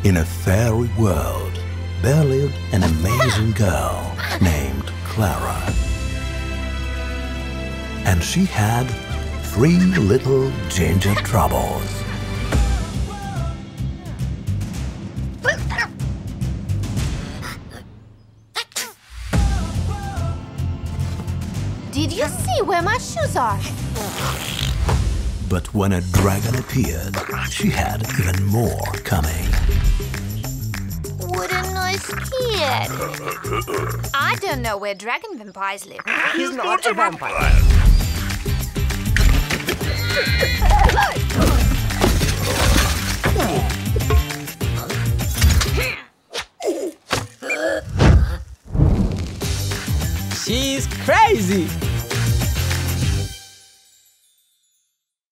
In a fairy world, there lived an amazing girl named Clara. And she had 3 little ginger troubles. Did you see where my shoes are? But when a dragon appeared, she had even more coming. What a nice kid. I don't know where dragon vampires live. He's not a vampire. She's crazy!